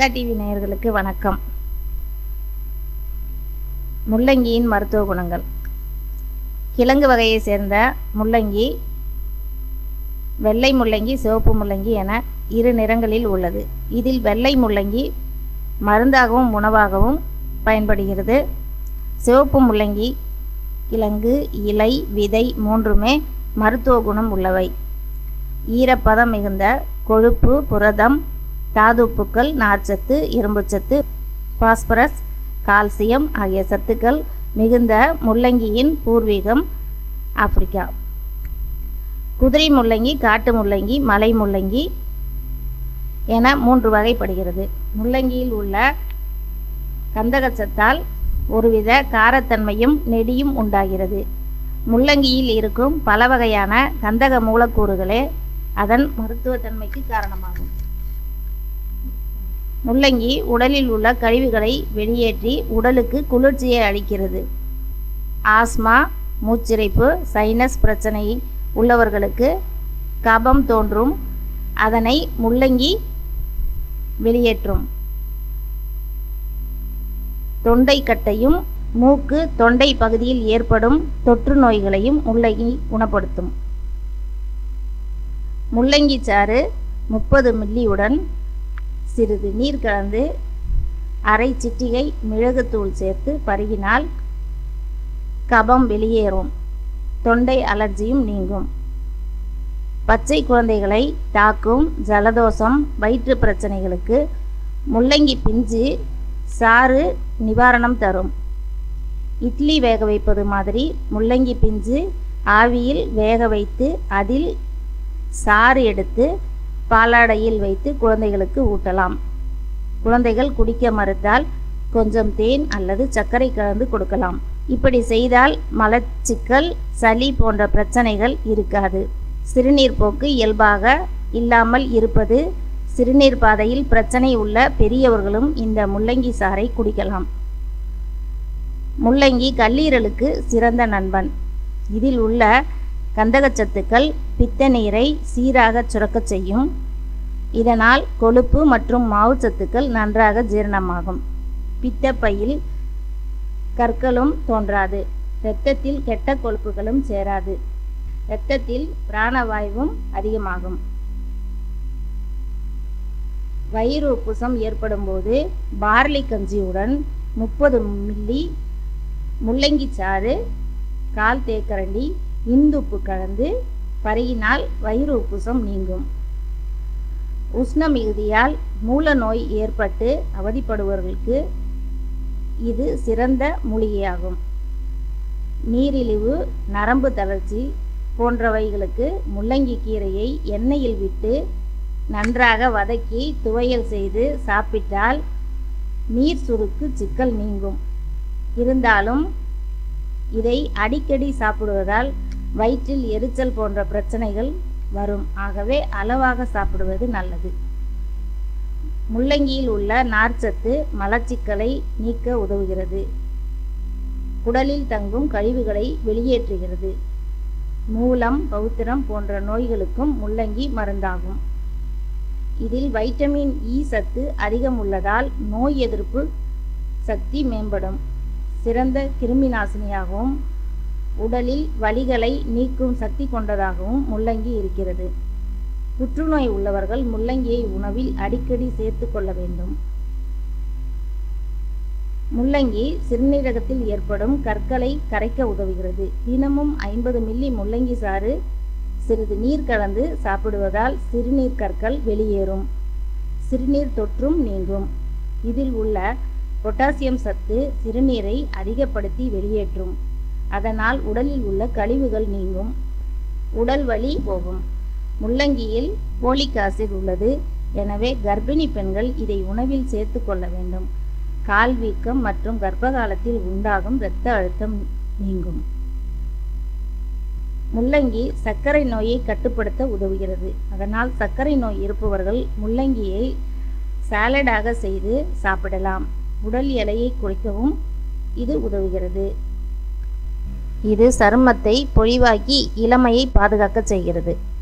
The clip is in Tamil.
கனடா டிவி நேயர்களுக்கு வணக்கம். முள்ளங்கியின் மருத்துவ குணங்கள். கிழங்கு வகையை சேர்ந்த முள்ளங்கி வெள்ளை முள்ளங்கி, சிவப்பு முள்ளங்கி என இரு நிறங்களில் உள்ளது. இதில் வெள்ளை முள்ளங்கி மருந்தாகவும் உணவாகவும் பயன்படுகிறது. சிவப்பு முள்ளங்கி கிழங்கு, இலை, விதை மூன்றுமே மருத்துவ குணம் உள்ளவை. ஈரப்பதம் மிகுந்த கொழுப்பு, புரதம், தாதுப்புக்கள், நார்ச்சத்து, இரும்புச்சத்து, பாஸ்பரஸ், கால்சியம் ஆகிய சத்துக்கள் மிகுந்த முள்ளங்கியின் பூர்வீகம் ஆப்பிரிக்கா. குதிரை முள்ளங்கி, காட்டு முள்ளங்கி, மலை முள்ளங்கி என 3 வகைப்படுகிறது. முள்ளங்கியில் உள்ள கந்தகச்சத்தால் ஒருவித காரத்தன்மையும் நெடியும் உண்டாகிறது. முள்ளங்கியில் இருக்கும் பல வகையான கந்தக மூலக்கூறுகளே அதன் மருத்துவத்தன்மைக்கு காரணமாகும். முள்ளங்கி உடலில் உள்ள கழிவுகளை வெளியேற்றி உடலுக்கு குளிர்ச்சியை அளிக்கிறது. ஆஸ்மா, மூச்சிறைப்பு, சைனஸ் பிரச்சனை உள்ளவர்களுக்கு கபம் தோன்றும் அதனை முள்ளங்கி வெளியேற்றும். தொண்டைக்கட்டையும் மூக்கு, தொண்டை பகுதியில் ஏற்படும் தொற்று நோய்களையும் முள்ளங்கி குணப்படுத்தும். முள்ளங்கி சாறு 30 மில்லியுடன் சிறிது நீர் கலந்து அரை சிட்டிகை மிளகுத்தூள் சேர்த்து பருகினால் கபம் வெளியேறும். தொண்டை அலர்ஜியும் நீங்கும். பச்சை குழந்தைகளை தாக்கும் ஜலதோஷம், வயிற்று பிரச்சனைகளுக்கு முள்ளங்கி பிஞ்சு சாறு நிவாரணம் தரும். இட்லி வேக வைப்பது மாதிரி முள்ளங்கி பிஞ்சு ஆவியில் வேக வைத்து அதில் சாறு எடுத்து பாலாடையில் வைத்து குழந்தைகளுக்கு ஊட்டலாம். குழந்தைகள் குடிக்க மறுத்தால் கொஞ்சம் தேன் அல்லது சர்க்கரை கலந்து கொடுக்கலாம். இப்படி செய்தால் மலச்சிக்கல், சளி போன்ற பிரச்சனைகள் இருக்காது. சிறுநீர் போக்கு இயல்பாக இல்லாமல் இருப்பது. சிறுநீர் பாதையில் பிரச்சனை உள்ள பெரியவர்களும் இந்த முள்ளங்கி சாறை குடிக்கலாம். முள்ளங்கி கல்லீரலுக்கு சிறந்த நண்பன். இதில் உள்ள கந்தகச்சத்துக்கள் பித்த நீரை சீராக சுரக்கச் செய்யும். இதனால் கொழுப்பு மற்றும் மாவுச்சத்துக்கள் நன்றாக ஜீரணமாகும். பித்தப்பையில் கற்களும் தோன்றாது. இரத்தத்தில் கெட்ட கொழுப்புகளும் சேராது. இரத்தத்தில் பிராணவாயுவும் அதிகமாகும். வயிறு உப்புசம் ஏற்படும் போது பார்லி கஞ்சியுடன் 30 மில்லி முள்ளங்கி சாறு, 1/4 தேக்கரண்டி இந்துப்பு கலந்து பருகினால் வயிறு உப்புசம் நீங்கும். உஷ்ண மிகுதியால் மூல நோய் ஏற்பட்டு அவதிப்படுபவர்களுக்கு இது சிறந்த மூலிகையாகும். நீரிழிவு, நரம்பு தளர்ச்சி போன்றவைகளுக்கு முள்ளங்கி கீரையை எண்ணெயில் விட்டு நன்றாக வதக்கி துவையல் செய்து சாப்பிட்டால் நீர் சுருக்கு சிக்கல் நீங்கும். இருந்தாலும் இதை அடிக்கடி சாப்பிடுவதால் வயிற்றில் எரிச்சல் போன்ற பிரச்சனைகள் வரும். ஆகவே அளவாக சாப்பிடுவது நல்லது. முள்ளங்கியில் உள்ள நார்ச்சத்து மலச்சிக்கலை நீக்க உதவுகிறது. குடலில் தங்கும் கழிவுகளை வெளியேற்றுகிறது. மூலம், பௌத்திரம் போன்ற நோய்களுக்கும் முள்ளங்கி மருந்தாகும். இதில் வைட்டமின் இ சத்து அதிகம் உள்ளதால் நோய் எதிர்ப்பு சக்தி மேம்படும். சிறந்த கிருமி நாசினியாகவும் உடலில் வலிகளை நீக்கும் சக்தி கொண்டதாகவும் முள்ளங்கி இருக்கிறது. புற்றுநோய் உள்ளவர்கள் முள்ளங்கியை உணவில் அடிக்கடி சேர்த்து கொள்ள வேண்டும். முள்ளங்கி சிறுநீரகத்தில் ஏற்படும் கற்களை கரைக்க உதவுகிறது. தினமும் 50 மில்லி முள்ளங்கி சாறு சிறிது நீர் கலந்து சாப்பிடுவதால் சிறுநீர் கற்கள் வெளியேறும். சிறுநீர் தொற்றும் நீங்கும். இதில் உள்ள பொட்டாசியம் சத்து சிறுநீரை அதிகப்படுத்தி வெளியேற்றும். அதனால் உடலில் உள்ள கழிவுகள் நீங்கும். உடல் வலி போகும். முள்ளங்கியில் போலிக் ஆசிட் உள்ளது. எனவே கர்ப்பிணி பெண்கள் இதை உணவில் சேர்த்து கொள்ள வேண்டும். கால் வீக்கம் மற்றும் கர்ப்ப காலத்தில் உண்டாகும் இரத்த அழுத்தம் நீங்கும். முள்ளங்கி சர்க்கரை நோயை கட்டுப்படுத்த உதவுகிறது. அதனால் சர்க்கரை நோய் இருப்பவர்கள் முள்ளங்கியை சாலடாக செய்து சாப்பிடலாம். உடல் எடையை குறைக்கவும் இது உதவுகிறது. இது சருமத்தை பொலிவாக்கி இளமையை பாதுகாக்க செய்கிறது.